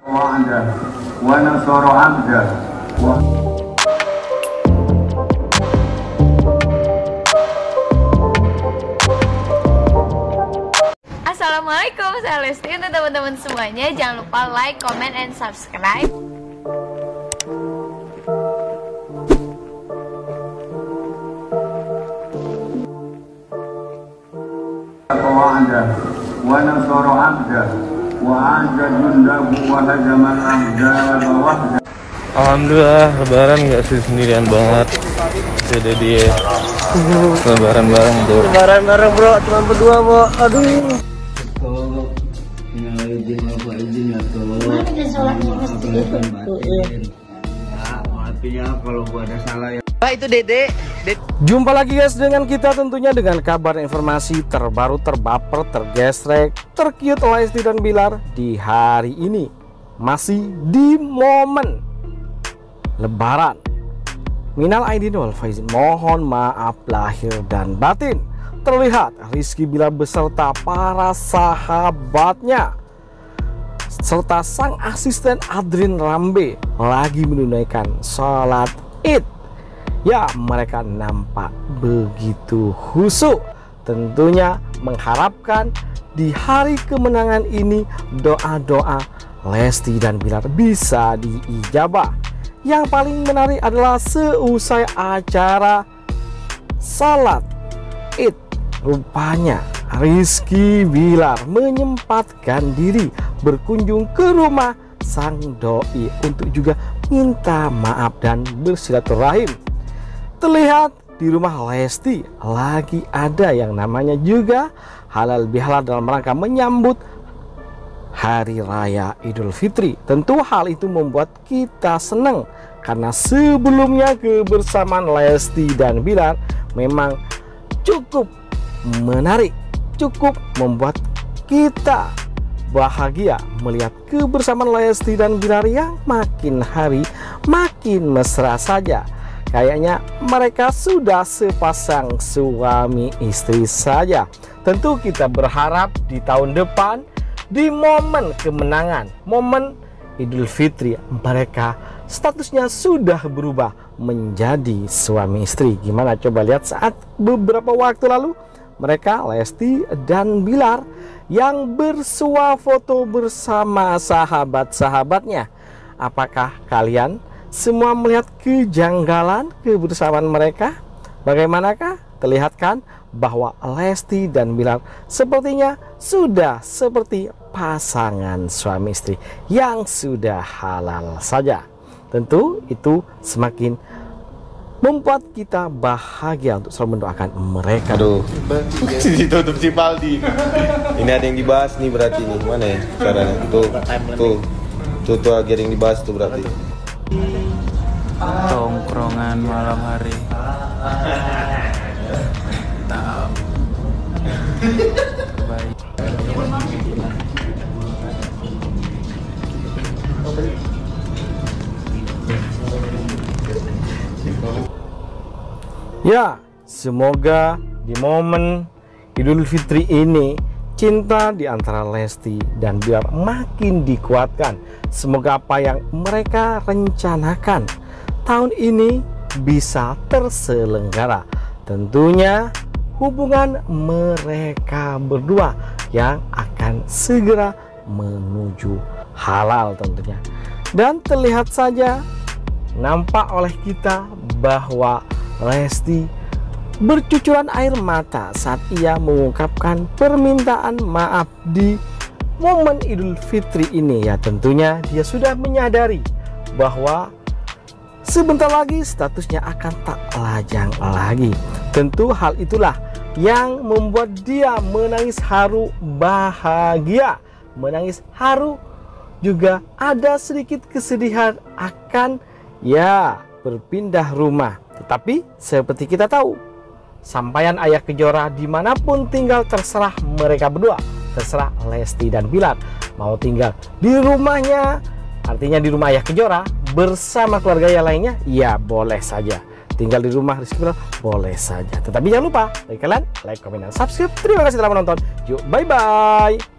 Assalamualaikum, saya Lesti. Untuk teman-teman semuanya, jangan lupa like, comment, and subscribe. Alhamdulillah, lebaran nggak sih sendirian banget. Jadi dia lebaran bareng tuh. Lebaran bareng bro, cuma berdua bro. Aduh. Tinggal izin bapak izin ya tuh. Maafin ya kalau gua ada salah ya. Itu Dede. Jumpa lagi guys dengan kita tentunya dengan kabar informasi terbaru, terbaper, tergesrek, terkiut Lesti dan Bilar di hari ini. Masih di momen Lebaran. Minal aidin wal faizin, mohon maaf lahir dan batin. Terlihat Rizky Bilar beserta para sahabatnya serta sang asisten Adrin Rambe lagi menunaikan sholat Id. Ya, mereka nampak begitu khusyuk, tentunya mengharapkan di hari kemenangan ini doa-doa Lesti dan Bilar bisa diijabah. Yang paling menarik adalah seusai acara salat Id, rupanya Rizky Bilar menyempatkan diri berkunjung ke rumah sang doi untuk juga minta maaf dan bersilaturahim. Terlihat di rumah Lesti lagi ada yang namanya juga halal bihalal dalam rangka menyambut Hari Raya Idul Fitri. Tentu hal itu membuat kita senang karena sebelumnya kebersamaan Lesti dan Bilar memang cukup menarik, cukup membuat kita bahagia melihat kebersamaan Lesti dan Bilar yang makin hari makin mesra saja. Kayaknya mereka sudah sepasang suami istri saja. Tentu kita berharap di tahun depan, di momen kemenangan, momen Idul Fitri, mereka statusnya sudah berubah menjadi suami istri. Gimana coba lihat saat beberapa waktu lalu mereka Lesti dan Bilar yang bersuah foto bersama sahabat-sahabatnya. Apakah kalian semua melihat kejanggalan kebersamaan mereka? Bagaimanakah? Terlihatkan bahwa Lesti dan Bilar sepertinya sudah seperti pasangan suami istri yang sudah halal saja. Tentu itu semakin membuat kita bahagia untuk selalu mendoakan mereka. Aduh, ditutup si Paldi. Ini ada yang dibahas nih berarti nih. Mana ya caranya? Tuh lagi ada yang dibahas tuh berarti. Tongkrongan malam hari. Baik. Ya, semoga di momen Idul Fitri ini cinta di antara Lesti dan Bilar makin dikuatkan. Semoga apa yang mereka rencanakan tahun ini bisa terselenggara. Tentunya hubungan mereka berdua yang akan segera menuju halal tentunya. Dan terlihat saja nampak oleh kita bahwa Lesti bercucuran air mata saat ia mengungkapkan permintaan maaf di momen Idul Fitri ini. Ya, tentunya dia sudah menyadari bahwa sebentar lagi statusnya akan tak lajang lagi. Tentu hal itulah yang membuat dia menangis haru bahagia, menangis haru juga ada sedikit kesedihan akan ya berpindah rumah. Tetapi seperti kita tahu, sampaian Ayah Kejora dimanapun tinggal terserah mereka berdua, terserah Lesti dan Bilar mau tinggal di rumahnya, artinya di rumah Ayah Kejora bersama keluarga yang lainnya, ya boleh saja. Tinggal di rumah Rizky Bilar boleh saja. Tetapi jangan lupa bagi kalian like, komen, dan subscribe. Terima kasih telah menonton. Yuk, bye bye.